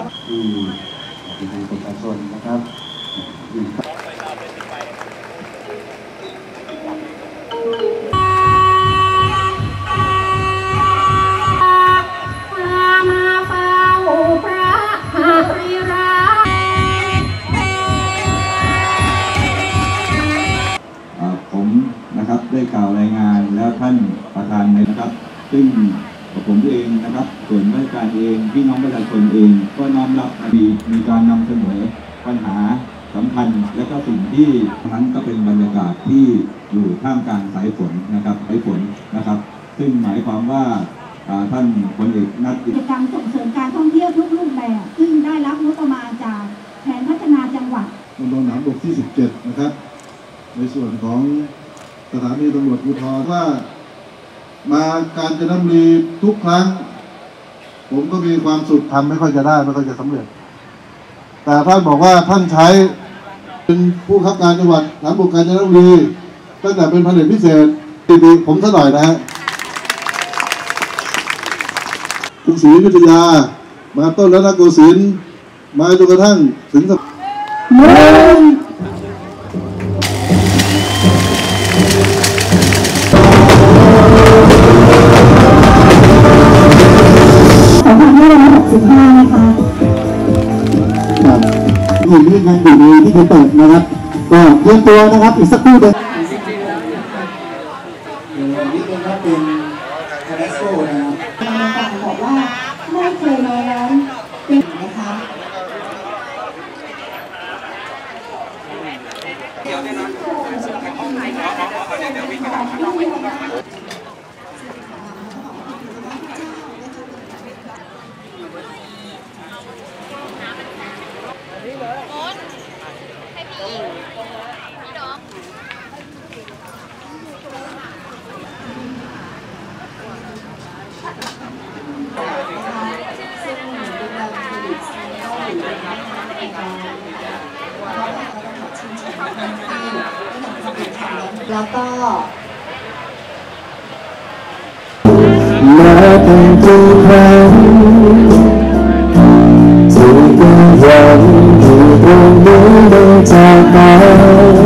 ที่ประชาชนนะครับผมนะครับได้กล่าวรายงานแล้วท่านประธานนะครับซึ่งผมเองนะครับส่วนราชการเองพี่น้องประชาชนเองก็น้อมรับมีการนำเสนอปัญหาสำคัญและก็สิ่งที่นั้นก็เป็นบรรยากาศที่อยู่ท่ามกลางสายฝนนะครับสายฝนนะครับซึ่งหมายความว่าท่านพลเอกนัทกิจกรรมส่งเสริมการท่องเที่ยวทุกรูปแบบซึ่งได้รับงบประมาณจากแผนพัฒนาจังหวัดมณฑลทหารบกที่17นะครับในส่วนของสถานีตำรวจภูธรว่ามากาญจนบุรีทุกครั้งผมก็มีความสุขทำไม่ค่อยจะได้ไม่ค่อยจะสำเร็จแต่ท่านบอกว่าท่านใช้เป็นผู้ขับการจังหวัดทหารบกกาญจนบุรีตั้งแต่เป็นพันเอกพิเศษปีผมซะหน่อยนะฮะกรุงศรีอยุธยามาต้นรัตนโกสินทร์มาจนกระทั่งถึง 2565นะคะครับอย่างนี้ยังอยู่ในที่จะเปิดนะครับก็เตรียมตัวนะครับอีกสักครู่เดียวนี่เป็นคาราโซ่นะครับบอกว่าไม่เคยน้อยร้อนเป็นนะคะแล้วก็และเป็นทุกครั้งที่ก็ยังอยู่ตรงนี้ได้จากไป